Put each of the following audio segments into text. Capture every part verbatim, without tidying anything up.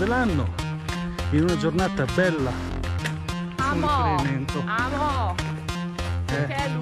dell'anno, in una giornata bella. Amo, amo, eh. Che è lui.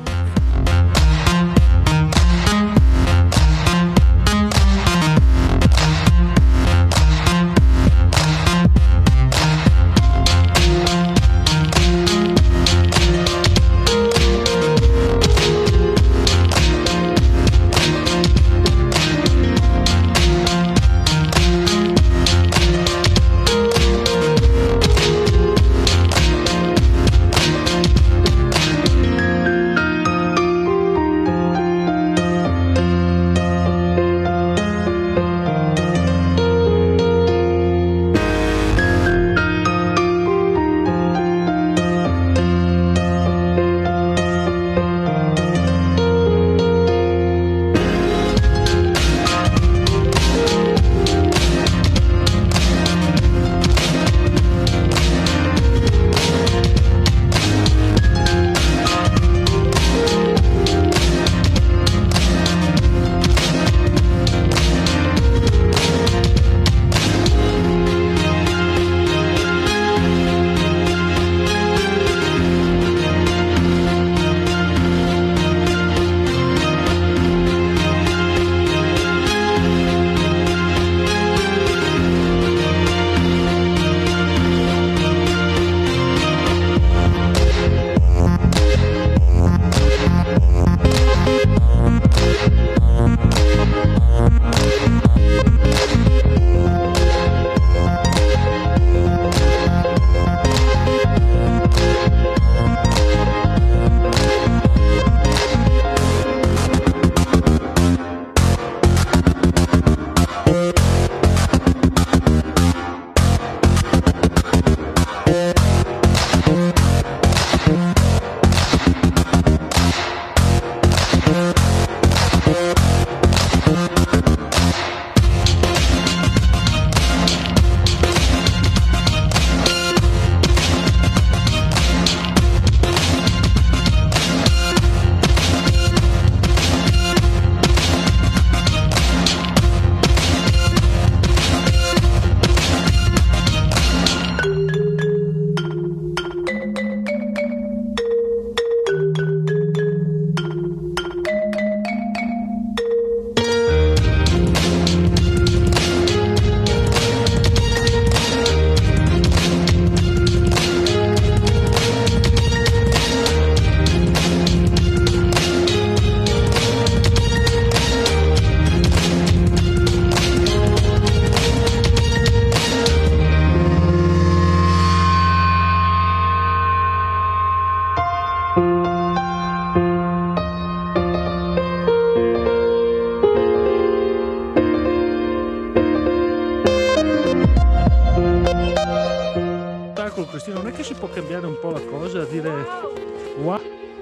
Cristina, non è che si può cambiare un po' la cosa, a dire wow,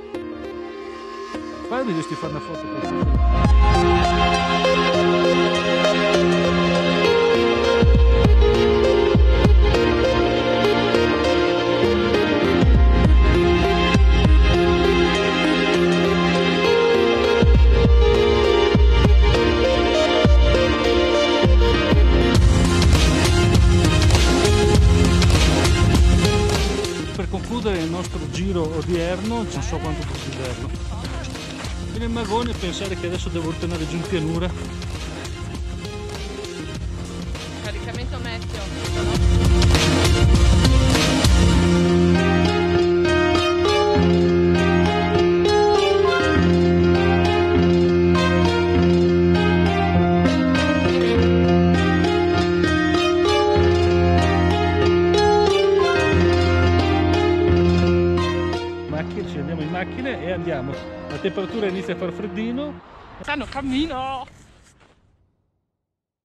poi mi dovresti fare una foto per il nostro giro odierno, non so quanto posso dirlo. Viene il magone a pensare che adesso devo tornare giù in pianura. Caricamento meteo. Ci andiamo in macchina e andiamo. La temperatura inizia a far freddino. Stanno cammino!